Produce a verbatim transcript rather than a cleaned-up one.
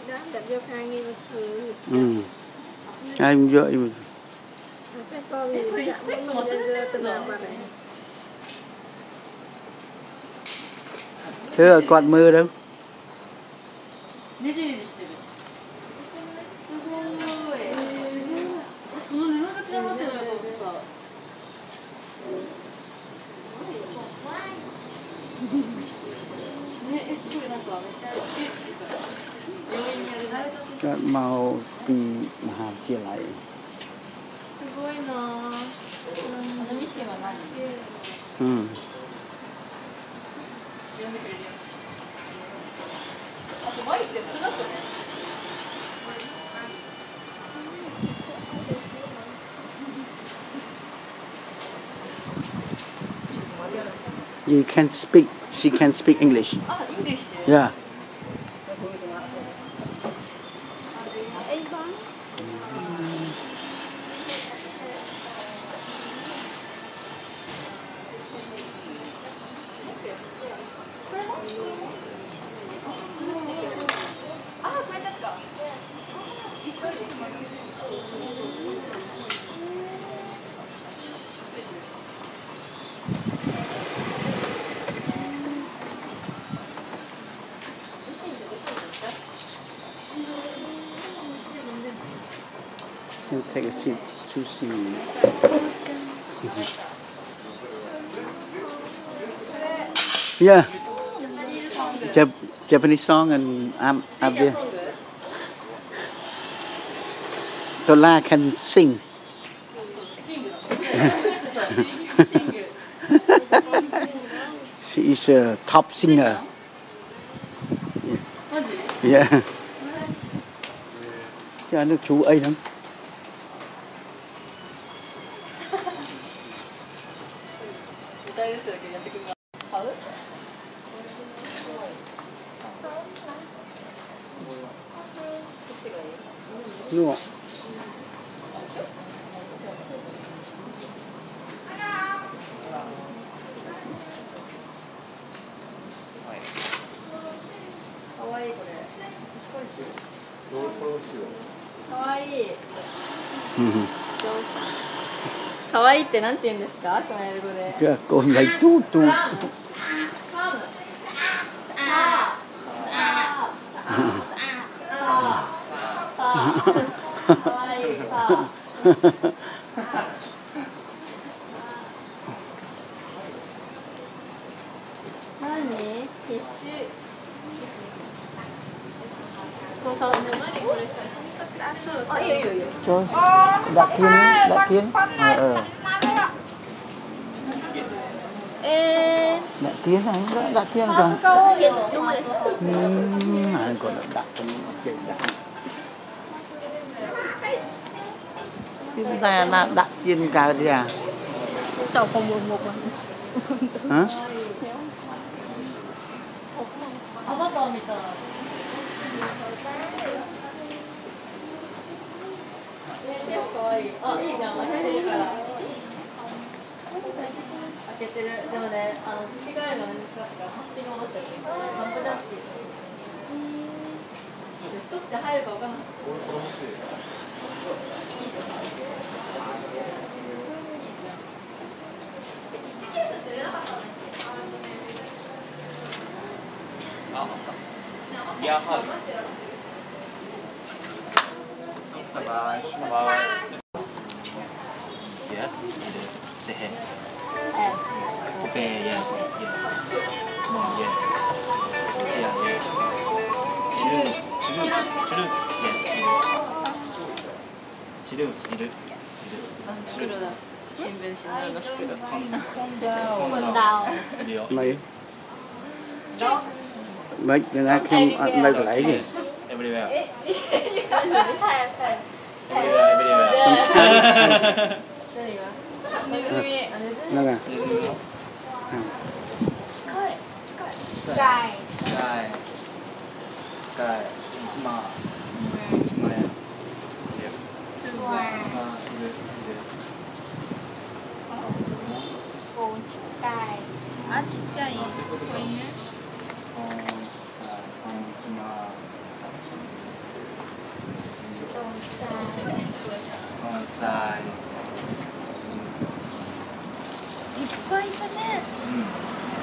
음. Em vô em. Thế ở quạt mưa đâu? Chọn màu từ Hà chia lại. Ừ. You can speak. She can speak English. Ah, English. Yeah. You take a seat to see. Yeah. Jap Japanese song and I'm up there. Tola can sing. She is a top singer. Yeah. Yeah, nước chú ấy lắm. No. Kawaii ってなんて言うんですか？この英語で。 いや、こんなにトゥトゥ。 何？ティッシュ。あ、いいよいいよいいよ。 Cho đặt kiên, đặt kiên. Ờ. Ê. Đặt kiên hả? Đặt kiên cả. Hmm, anh còn đặt cái chuyện đặt. Chúng ta là đặt kiên cả đi à? Tàu không buồn một à? Hả? Yes, the head. Okay, yes, yes. No, yes. Yeah, yes. Chiru, chiru, chiru, yes. Chiru, iru, iru. 新聞紙の袋。混đào. Mấy? Mấy người ta không ăn đây lấy gì? Everywhere. Everywhere. ネズミ。 なんか。 近い。近い。 近い。近い。近い。島。島や。 すごい。 あ、いる、いる。 あ、ちっちゃい。子犬。 島。 盆栽。 いっぱいいたね。 うん。